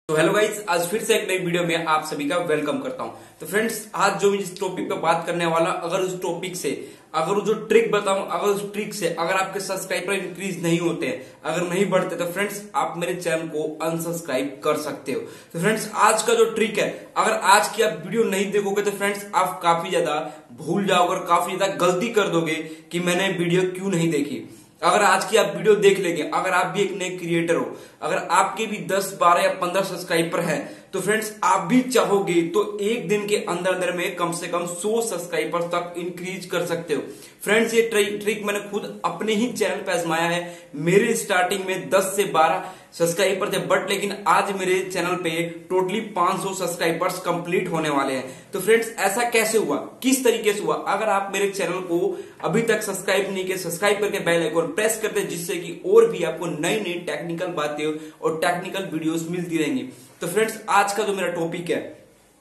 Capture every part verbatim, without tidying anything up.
तो hello guys, आज फिर से एक नई वीडियो में आप सभी का वेलकम करता हूं। तो फ्रेंड्स, आज जो मैं जिस टॉपिक पे बात करने वाला, अगर उस टॉपिक से अगर जो ट्रिक बताऊं, अगर उस ट्रिक से अगर आपके सब्सक्राइबर इंक्रीज नहीं होते हैं, अगर नहीं बढ़ते, तो फ्रेंड्स आप मेरे चैनल को अनसब्सक्राइब कर सकते हो। तो फ्रेंड्स, आज का जो ट्रिक है, अगर आज की आप वीडियो नहीं देखोगे तो फ्रेंड्स आप काफी ज्यादा भूल जाओगे और काफी ज्यादा गलती कर दोगे कि मैंने वीडियो क्यों नहीं देखी। अगर आज की आप वीडियो देख लेंगे, अगर आप भी एक नए क्रिएटर हो, अगर आपके भी दस, बारह या पंद्रह सब्सक्राइबर हैं, तो फ्रेंड्स आप भी चाहोगे तो एक दिन के अंदर अंदर में कम से कम सौ सब्सक्राइबर तक इंक्रीज कर सकते हो। फ्रेंड्स, ये ट्रिक मैंने खुद अपने ही चैनल पे आजमाया है। मेरे स्टार्टिंग में दस से बारह सब्सक्राइबर थे, बट लेकिन आज मेरे चैनल पे टोटली पांच सौ सब्सक्राइबर्स कंप्लीट होने वाले हैं। तो फ्रेंड्स, ऐसा कैसे हुआ, किस तरीके से हुआ? अगर आप मेरे चैनल को अभी तक सब्सक्राइब नहीं किए, सब्सक्राइब करके बेल आइकन प्रेस करते, जिससे कि और भी आपको नई नई टेक्निकल बातें और टेक्निकल वीडियोस मिलती रहेंगी। तो फ्रेंड्स, आज का जो मेरा टॉपिक है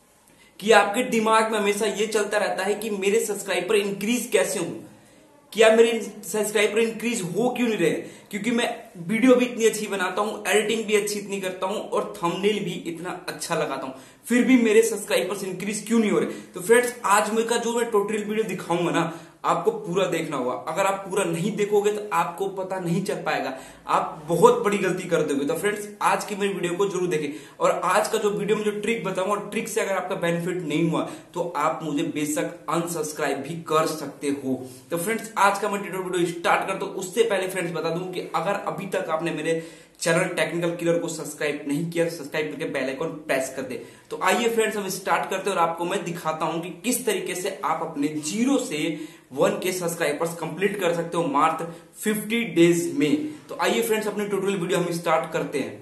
कि आपके दिमाग में हमेशा ये चलता रहता है कि मेरे सब्सक्राइबर इंक्रीज कैसे हों, क्या मेरे सब्सक्राइबर इंक्रीज हो क्यों नहीं रहे? क्योंकि मैं वीडियो भी इतनी अच्छी बनाता हूं, एडिटिंग भी अच्छी इतनी करता हूं और थंबनेल भी इतना अच्छा लगाता हूं, फिर भी मेरे सब्सक्राइबर्स इंक्रीज क्यों नहीं हो रहे? तो फ्रेंड्स, आज मेरा जो मैं टोटल वीडियो दिखाऊंगा ना, आपको पूरा देखना होगा। अगर आप पूरा नहीं देखोगे तो आपको पता नहीं चल पाएगा, आप बहुत बड़ी गलती कर दोगे। तो फ्रेंड्स, आज की मेरी वीडियो को जरूर देखें और आज का जो वीडियो में जो ट्रिक बताऊंगा, और ट्रिक से अगर आपका बेनिफिट नहीं हुआ तो आप मुझे बेशक अनसब्सक्राइब भी कर सकते हो। तो फ्रेंड्स, आज का मैं वीडियो स्टार्ट करता हूं। उससे पहले फ्रेंड्स बता दूं कि अगर अभी तक आपने मेरे चैनल टेक्निकल किलर को सब्सक्राइब नहीं किया, सब्सक्राइब करके बेल आइकन प्रेस कर दे। तो आइए फ्रेंड्स, हम स्टार्ट करते हैं और आपको मैं दिखाता हूं कि किस तरीके से आप अपने जीरो से वन के सब्सक्राइबर्स कंप्लीट कर सकते हो मात्र फिफ्टी डेज में। तो आइए फ्रेंड्स, अपनी टोटल वीडियो हम स्टार्ट करते हैं।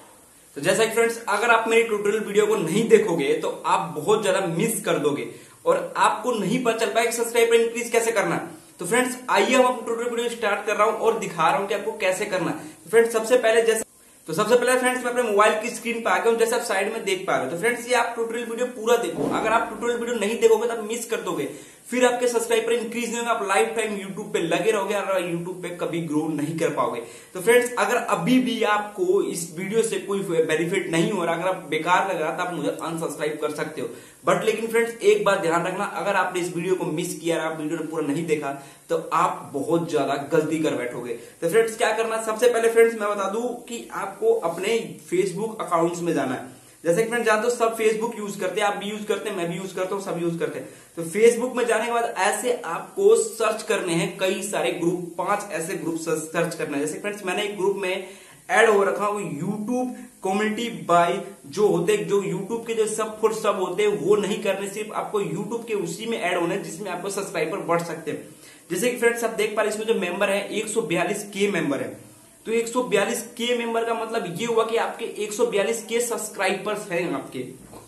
तो जैसा कि फ्रेंड्स, अगर आप मेरी टोटल वीडियो को नहीं देखोगे तो आप बहुत ज्यादा मिस कर दोगे और आपको नहीं पता चल पाएगा सब्सक्राइबर इंक्रीज कैसे करना। तो फ्रेंड्स, आइए हम अपनी टोटल वीडियो स्टार्ट कर रहा हूं और दिखा रहा हूं कि आपको कैसे करना है। तो फ्रेंड्स, सबसे पहले जैसे तो सबसे पहले फ्रेंड्स मैं अपने मोबाइल की स्क्रीन पे आ गया हूं, जैसे आप साइड में देख पा रहे हो। तो फ्रेंड्स, ये आप टोटल वीडियो पूरा देखो। अगर आप टोटल वीडियो नहीं देखोगे तो आप मिस कर दोगे, फिर आपके सब्सक्राइबर इंक्रीज नहीं होंगे, आप लाइफ टाइम यूट्यूब पे लगे रहोगे और यूट्यूब पे कभी ग्रो नहीं कर पाओगे। तो फ्रेंड्स, अगर अभी भी आपको इस वीडियो से कोई बेनिफिट नहीं हो रहा, अगर आप बेकार लग रहा तो आप मुझे अनसब्सक्राइब कर सकते हो। बट लेकिन फ्रेंड्स, एक बात ध्यान रखना, अगर आपने इस वीडियो को मिस किया, आप वीडियो पूरा नहीं देखा, तो आप बहुत ज्यादा गलती कर बैठोगे। तो फ्रेंड्स, क्या करना, सबसे पहले फ्रेंड्स मैं बता दूं कि आपको अपने फेसबुक अकाउंट्स में जाना है। जैसे कि फ्रेंड्स जानते हो, सब फेसबुक यूज करते हैं, आप भी यूज करते हैं, मैं भी यूज करता हूं, सब यूज करते हैं। तो फेसबुक में जाने के बाद ऐसे आपको सर्च करने हैं कई सारे ग्रुप, पांच ऐसे ग्रुप सर्च करना है। जैसे फ्रेंड्स, मैंने एक ग्रुप में ऐड हो रखा हूं, यूट्यूब कम्युनिटी बाय, जो होते जो यूट्यूब के जो सब फॉर सब होते हैं वो नहीं करने, सिर्फ आपको यूट्यूब के उसी में ऐड होने जिसमें आपको सब्सक्राइबर बढ़ सकते हैं। जैसे कि फ्रेंड्स आप देख पा रहे हैं, इसमें जो मेंबर है एक सौ बयालीस के मेंबर है। तो एक सौ बयालीस के मेंबर का मतलब ये हुआ कि आपके एक सौ बयालीस के सब्सक्राइबर्स हैं आपके।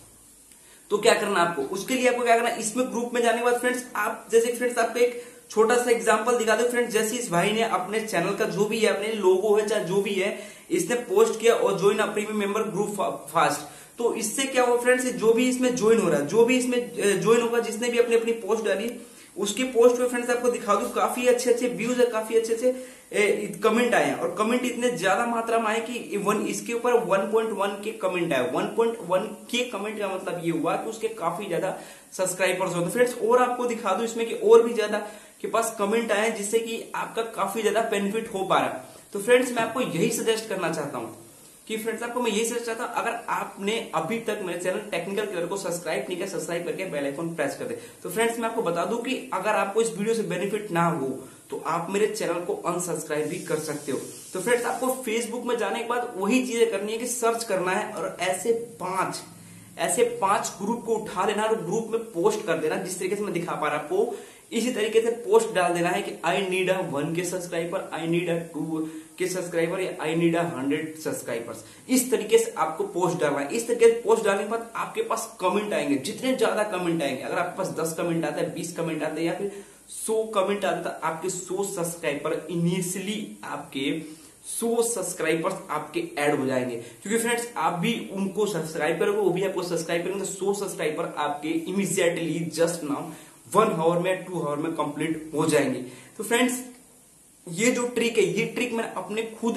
तो क्या करना आपको, उसके लिए आपको क्या करना, इसमें ग्रुप में जाने के बाद फ्रेंड्स आप, जैसे फ्रेंड्स आपको एक छोटा सा एग्जांपल दिखा दो फ्रेंड्स। जैसे इस भाई ने अपने चैनल का जो भी है, अपने लोगो है चाहे जो भी है, इसने पोस्ट किया और join a premium member group fast. तो इससे क्या हुआ फ्रेंड्स, जो भी इसमें ज्वाइन हो रहा है, जो भी इसमें ज्वाइन होगा, जिसने भी अपनी अपनी पोस्ट डाली, उसकी पोस्ट पे फ्रेंड्स आपको दिखा दूं काफी अच्छे अच्छे व्यूज है, काफी अच्छे अच्छे कमेंट आए हैं और कमेंट इतने ज्यादा मात्रा में आए कि वन इसके ऊपर वन पॉइंट वन के कमेंट आए। वन पॉइंट वन के कमेंट का मतलब ये हुआ कि उसके काफी ज्यादा सब्सक्राइबर्स होते फ्रेंड्स। और आपको दिखा दूं इसमें कि और भी ज्यादा के पास कमेंट आए जिससे कि आपका काफी ज्यादा बेनिफिट हो पा रहा है। तो फ्रेंड्स, मैं आपको यही सजेस्ट करना चाहता हूं कि फ्रेंड्स आपको मैं यही सजेस्ट चाहता हूं, अगर आपने अभी तक मेरे चैनल टेक्निकल किलर को सब्सक्राइब नहीं किया, सब्सक्राइब करके बेल आइकन प्रेस कर दे। तो फ्रेंड्स, मैं आपको बता दूं कि अगर आपको इस वीडियो से बेनिफिट ना हो तो आप मेरे चैनल को अनसब्सक्राइब भी कर सकते हो। तो फ्रेंड्स, आपको फेसबुक में जाने के बाद वही चीजें करनी है कि सर्च करना है और ऐसे पांच ऐसे पांच ग्रुप को उठा लेना और ग्रुप में पोस्ट कर देना, जिस तरीके से मैं दिखा पा रहा आपको। इसी तरीके से पोस्ट डाल देना है कि I need a one K subscriber, I need a two K subscriber, या I need a hundred subscribers. इस तरीके से आपको पोस्ट डालना है। इस तरीके से पोस्ट डालने के बाद आपके पास कमेंट आएंगे, जितने ज्यादा कमेंट आएंगे, अगर आपके पास दस कमेंट आते हैं, बीस कमेंट आते हैं या फिर सौ कमेंट आते हैं, तो आपके सौ सब्सक्राइबर इनिशियली आपके सौ सब्सक्राइबर्स आपके ऐड हो जाएंगे। क्योंकि फ्रेंड्स, आप भी उनको सब्सक्राइब करोगे, वो भी आपको सब्सक्राइब करेंगे, तो सौ सब्सक्राइबर आपके immediately just now one hour में, टू आवर में कंप्लीट हो जाएंगे। तो फ्रेंड्स, ये जो ट्रिक है, ये ट्रिक मैंने अपने खुद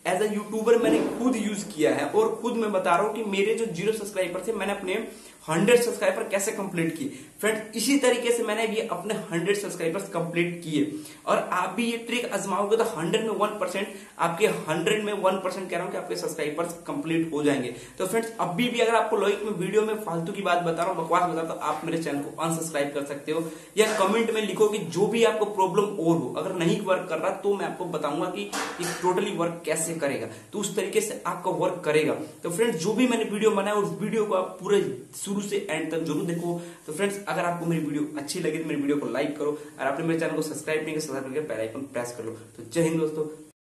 एज अ यूट्यूबर मैंने खुद यूज किया है और खुद मैं बता रहा हूं कि मेरे जो जीरो सब्सक्राइबर थे मैंने अपने हंड्रेड सब्सक्राइबर कैसे कंप्लीट किए। फ्रेंड इसी तरीके से मैंने भी अपने हंड्रेड सब्सक्राइबर्स कंप्लीट किए और आप भी ये ट्रिक आजमाओगे तो हंड्रेड में वन परसेंट आपके हंड्रेड में वन परसेंट कह रहा हूं कि आपके सब्सक्राइबर्स कंप्लीट हो जाएंगे। तो फ्रेंड्स अभी भी अगर आपको लगे कि मैं वीडियो में फालतू की बात बता रहा हूं, बकवास बता रहा हूं, तो आप मेरे चैनल को अनसब्सक्राइब कर सकते हो या कमेंट में लिखो कि जो भी आपको प्रॉब्लम और हो, अगर नहीं वर्क कर रहा तो मैं आपको बताऊंगा कि टोटली वर्क कैसे करेगा, तो उस तरीके से आपका वर्क करेगा। तो फ्रेंड्स जो भी मैंने वीडियो बनाया उस वीडियो को आप पूरे शुरू से एंड तक जरूर देखो। तो फ्रेंड्स अगर आपको मेरी वीडियो अच्छी लगी तो मेरी वीडियो को लाइक करो और आपने मेरे चैनल को सब्सक्राइब नहीं किया सब्सक्राइब करके बेल आइकन प्रेस कर लो। तो जय हिंद दोस्तों।